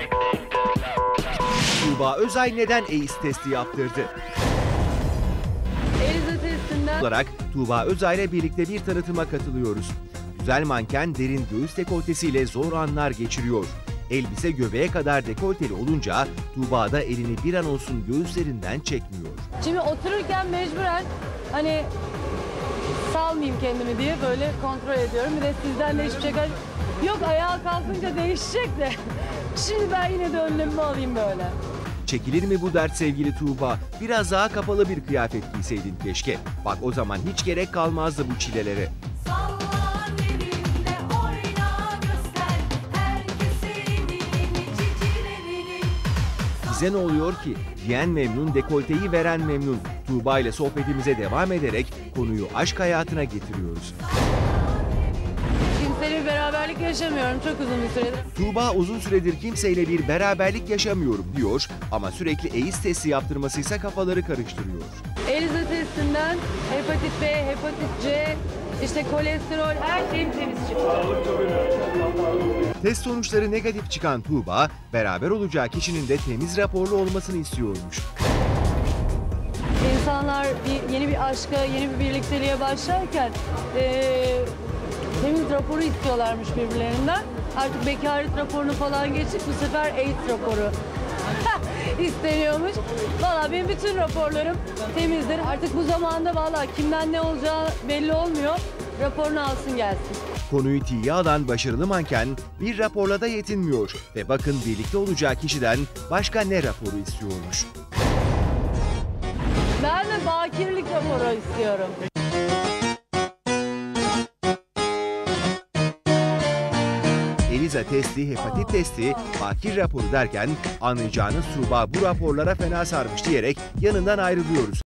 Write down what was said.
Tuğba Özay neden AIDS testi yaptırdı? Eliza testinden Olarak Tuğba Özay ile birlikte bir tanıtıma katılıyoruz. Güzel manken derin göğüs dekoltesiyle zor anlar geçiriyor. Elbise göbeğe kadar dekolteli olunca Tuğba da elini bir an olsun göğüslerinden çekmiyor. şimdi otururken mecburen hani salmayayım kendimi diye böyle kontrol ediyorum. Bir de sizden de hiçbir şey yok, ayağa kalkınca değişecek de. Şimdi ben yine de önlemimi alayım böyle. Çekilir mi bu dert sevgili Tuğba? Biraz daha kapalı bir kıyafet giyseydin keşke. Bak o zaman hiç gerek kalmazdı bu çilelere. Salla elinde oyna göster herkese dilini cicilerini. Bize ne oluyor ki? Giyen memnun, dekolteyi veren memnun. Tuğba ile sohbetimize devam ederek konuyu aşk hayatına getiriyoruz. Kimseyle bir beraberlik yaşamıyorum çok uzun bir süredir. Tuğba uzun süredir kimseyle bir beraberlik yaşamıyorum diyor ama sürekli AIDS testi yaptırmasıysa kafaları karıştırıyor. Eliza testinden hepatit B, hepatit C, işte kolesterol, her şeyim temiz çıktı. Test sonuçları negatif çıkan Tuğba, beraber olacağı kişinin de temiz raporlu olmasını istiyormuş. İnsanlar yeni bir aşka, yeni bir birlikteliğe başlarken temiz raporu istiyorlarmış birbirlerinden. Artık bekaret raporunu falan geçtik, bu sefer AIDS raporu isteniyormuş. Valla benim bütün raporlarım temizdir. Artık bu zamanda valla kimden ne olacağı belli olmuyor. Raporunu alsın gelsin. Konuyu tiye alan başarılı manken bir raporla da yetinmiyor ve bakın birlikte olacağı kişiden başka ne raporu istiyormuş. Ben de bakirlik raporu istiyorum. Eliza testi, hepatit testi, bakir raporu derken anlayacağınız Tuğba bu raporlara fena sarmış diyerek yanından ayrılıyoruz.